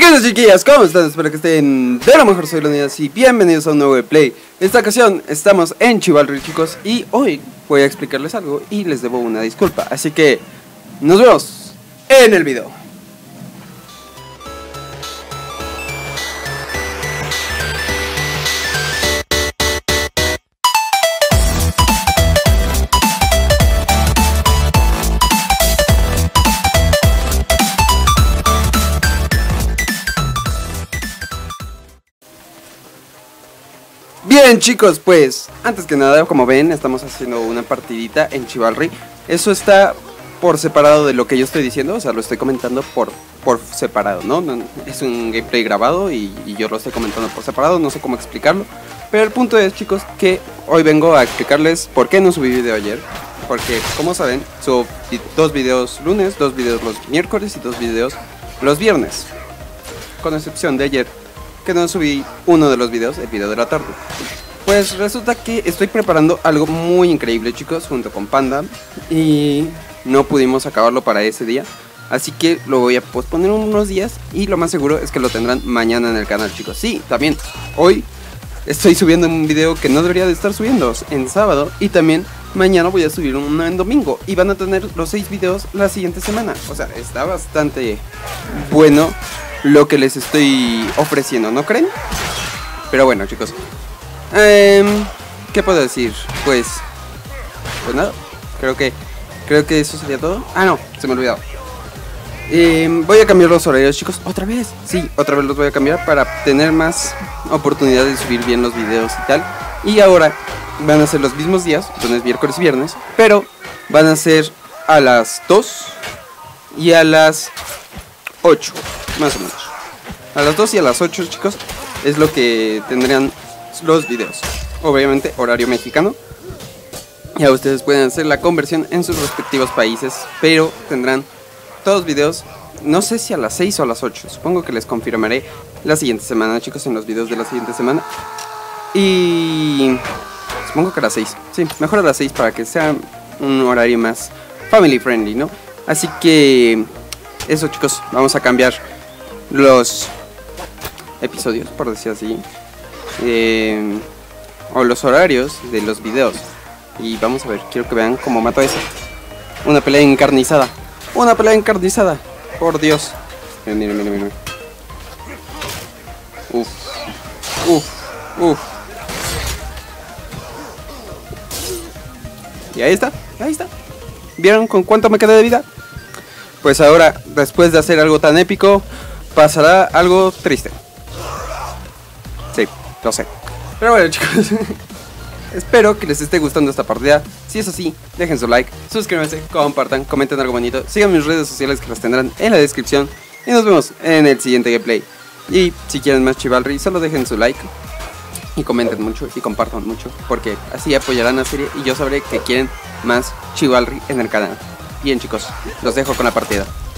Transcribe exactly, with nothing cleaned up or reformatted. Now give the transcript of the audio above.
Buenas chiquillas, ¿cómo están? Espero que estén de lo mejor, soy Leonidas y bienvenidos a un nuevo gameplay. En esta ocasión estamos en Chivalry, chicos, y hoy voy a explicarles algo y les debo una disculpa. Así que nos vemos en el video. Bien chicos, pues antes que nada, como ven, estamos haciendo una partidita en Chivalry. Eso está por separado de lo que yo estoy diciendo, o sea, lo estoy comentando por, por separado, ¿no? Es un gameplay grabado y, y yo lo estoy comentando por separado, no sé cómo explicarlo. Pero el punto es, chicos, que hoy vengo a explicarles por qué no subí video ayer. Porque, como saben, subo dos videos lunes, dos videos los miércoles y dos videos los viernes. Con excepción de ayer, que no subí uno de los videos, el video de la tarde. Pues resulta que estoy preparando algo muy increíble, chicos, junto con Panda, y no pudimos acabarlo para ese día, así que lo voy a posponer unos días y lo más seguro es que lo tendrán mañana en el canal, chicos. Sí, también hoy estoy subiendo un video que no debería de estar subiendo en sábado, y también mañana voy a subir uno en domingo, y van a tener los seis videos la siguiente semana. O sea, está bastante bueno lo que les estoy ofreciendo, ¿no creen? Pero bueno, chicos, eh, ¿qué puedo decir? Pues, pues nada, creo que creo que eso sería todo. Ah, no, se me olvidó. Eh, voy a cambiar los horarios, chicos, otra vez. Sí, otra vez los voy a cambiar para tener más oportunidad de subir bien los videos y tal. Y ahora van a ser los mismos días, lunes, miércoles y viernes, pero van a ser a las dos y a las ocho, más o menos. A las dos y a las ocho, chicos, es lo que tendrían los videos. Obviamente horario mexicano. Ya ustedes pueden hacer la conversión en sus respectivos países, pero tendrán todos videos, no sé si a las seis o a las ocho. Supongo que les confirmaré la siguiente semana, chicos, en los videos de la siguiente semana. Y supongo que a las seis. Sí, mejor a las seis para que sea un horario más family friendly, ¿no? Así que eso, chicos, vamos a cambiar los episodios, por decir así, eh, o los horarios de los videos. Y vamos a ver, quiero que vean cómo mato a ese. Una pelea encarnizada. Una pelea encarnizada, por Dios. Miren, miren, miren, miren. Uf, uf, uf. Y ahí está, ahí está. ¿Vieron con cuánto me quedé de vida? Pues ahora, después de hacer algo tan épico, pasará algo triste. Sí, lo sé. Pero bueno, chicos, espero que les esté gustando esta partida. Si es así, dejen su like, suscríbanse, compartan, comenten algo bonito, sigan mis redes sociales que las tendrán en la descripción, y nos vemos en el siguiente gameplay. Y si quieren más Chivalry, solo dejen su like y comenten mucho y compartan mucho, porque así apoyarán la serie y yo sabré que quieren más Chivalry en el canal. Bien, chicos, los dejo con la partida.